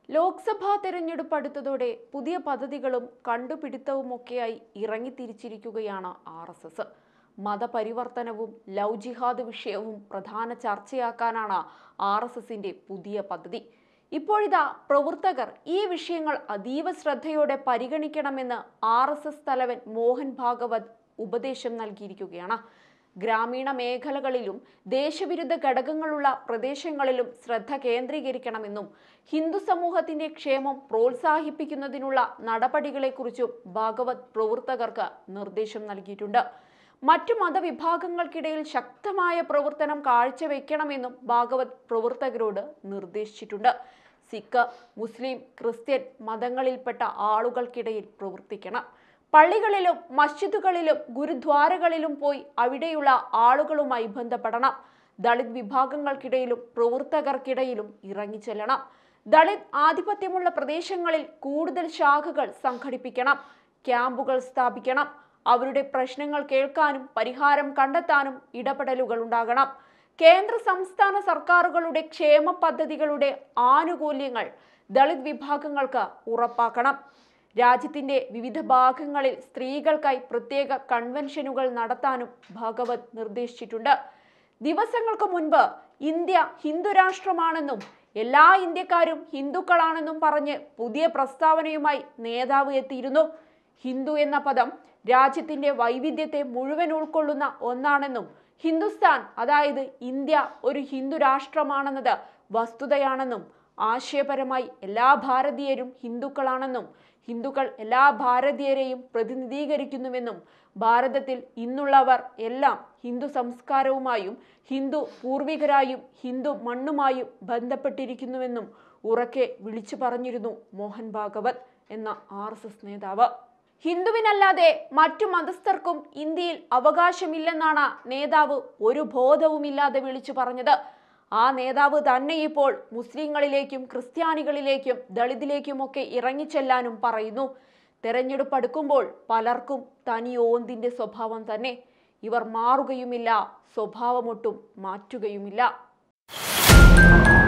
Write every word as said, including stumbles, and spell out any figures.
ലോക്സഭാ തെരഞ്ഞെടുപ്പ് അടുത്തതോടെ പുതിയ പദ്ധതികളും കണ്ടുപിടുത്തവുമൊക്കെയായി ഇറങ്ങിത്തിരിച്ചിരിക്കുകയാണ് ആർ എസ് എസ്. മതപരിവർത്തനവും ലവ് ജിഹാദ് വിഷയവും പ്രധാന ചർച്ചയാക്കാനാണ് ആർ എസ് എസിന്റെ പുതിയ പദ്ധതി. ഇപ്പോഴിതാ പ്രവർത്തകർ ഈ വിഷയങ്ങൾ അതീവ ശ്രദ്ധയോടെ പരിഗണിക്കണമെന്ന് ആർ എസ് എസ് തലവൻ മോഹൻ ഭാഗവത് ഉപദേശം നൽകിയിരിക്കുകയാണ്. ഗ്രാമീണ മേഖലകളിലും ദേശവിരുദ്ധ ഘടകങ്ങളുള്ള പ്രദേശങ്ങളിലും ശ്രദ്ധ കേന്ദ്രീകരിക്കണമെന്നും ഹിന്ദു സമൂഹത്തിന്റെ ക്ഷേമം പ്രോത്സാഹിപ്പിക്കുന്നതിനുള്ള നടപടികളെക്കുറിച്ചും ഭാഗവത് പ്രവർത്തകർക്ക് നിർദ്ദേശം നൽകിയിട്ടുണ്ട്. മറ്റു മതവിഭാഗങ്ങൾക്കിടയിൽ ശക്തമായ പ്രവർത്തനം കാഴ്ചവെക്കണമെന്നും ഭാഗവത് പ്രവർത്തകരോട് നിർദ്ദേശിച്ചിട്ടുണ്ട്. സിഖ്, മുസ്ലിം, ക്രിസ്ത്യൻ മതങ്ങളിൽപ്പെട്ട ആളുകൾക്കിടയിൽ പ്രവർത്തിക്കണം. പള്ളികളിലും മസ്ജിദുകളിലും ഗുരുദ്വാരകളിലും പോയി അവിടെയുള്ള ആളുകളുമായി ബന്ധപ്പെടണം. ദളിത് വിഭാഗങ്ങൾക്കിടയിലും പ്രവർത്തകർക്കിടയിലും ഇറങ്ങിച്ചെല്ലണം. ദളിത് ആധിപത്യമുള്ള പ്രദേശങ്ങളിൽ കൂടുതൽ ശാഖകൾ സംഘടിപ്പിക്കണം. ക്യാമ്പുകൾ സ്ഥാപിക്കണം. അവരുടെ പ്രശ്നങ്ങൾ കേൾക്കാനും പരിഹാരം കണ്ടെത്താനും ഇടപെടലുകൾ ഉണ്ടാകണം. കേന്ദ്ര സംസ്ഥാന സർക്കാരുകളുടെ ക്ഷേമ പദ്ധതികളുടെ ആനുകൂല്യങ്ങൾ ദളിത് വിഭാഗങ്ങൾക്ക് ഉറപ്പാക്കണം. രാജ്യത്തിന്റെ വിവിധ ഭാഗങ്ങളിൽ സ്ത്രീകൾക്കായി പ്രത്യേക കൺവെൻഷനുകൾ നടത്താനും ഭാഗവത് നിർദ്ദേശിച്ചിട്ടുണ്ട്. ദിവസങ്ങൾക്ക് മുൻപ് ഇന്ത്യ ഹിന്ദു രാഷ്ട്രമാണെന്നും എല്ലാ ഇന്ത്യക്കാരും ഹിന്ദുക്കളാണെന്നും പറഞ്ഞ് പുതിയ പ്രസ്താവനയുമായി നേതാവ് എത്തിയിരുന്നു. ഹിന്ദു എന്ന പദം രാജ്യത്തിന്റെ വൈവിധ്യത്തെ മുഴുവൻ ഉൾക്കൊള്ളുന്ന ഒന്നാണെന്നും ഹിന്ദുസ്ഥാൻ അതായത് ഇന്ത്യ ഒരു ഹിന്ദു രാഷ്ട്രമാണെന്നത് വസ്തുതയാണെന്നും ആശയപരമായി എല്ലാ ഭാരതീയരും ഹിന്ദുക്കളാണെന്നും ഹിന്ദുക്കൾ എല്ലാ ഭാരതീയരെയും പ്രതിനിധീകരിക്കുന്നുവെന്നും ഭാരതത്തിൽ ഇന്നുള്ളവർ എല്ലാം ഹിന്ദു സംസ്കാരവുമായും ഹിന്ദു പൂർവികരായും ഹിന്ദു മണ്ണുമായും ബന്ധപ്പെട്ടിരിക്കുന്നുവെന്നും ഉറക്കെ വിളിച്ചു പറഞ്ഞിരുന്നു മോഹൻ ഭാഗവത് എന്ന ആർ എസ് എസ് നേതാവ്. ഹിന്ദുവിനല്ലാതെ മറ്റു മതസ്ഥർക്കും ഇന്ത്യയിൽ അവകാശമില്ലെന്നാണ് നേതാവ് ഒരു ബോധവുമില്ലാതെ വിളിച്ചു പറഞ്ഞത്. ആ നേതാവ് തന്നെ ഇപ്പോൾ മുസ്ലിങ്ങളിലേക്കും ക്രിസ്ത്യാനികളിലേക്കും ദളിതിലേക്കുമൊക്കെ ഇറങ്ങിച്ചെല്ലാനും പറയുന്നു. തെരഞ്ഞെടുപ്പ് അടുക്കുമ്പോൾ പലർക്കും തനിയോന്തിന്റെ സ്വഭാവം തന്നെ. ഇവർ മാറുകയുമില്ല, സ്വഭാവമൊട്ടും മാറ്റുകയുമില്ല.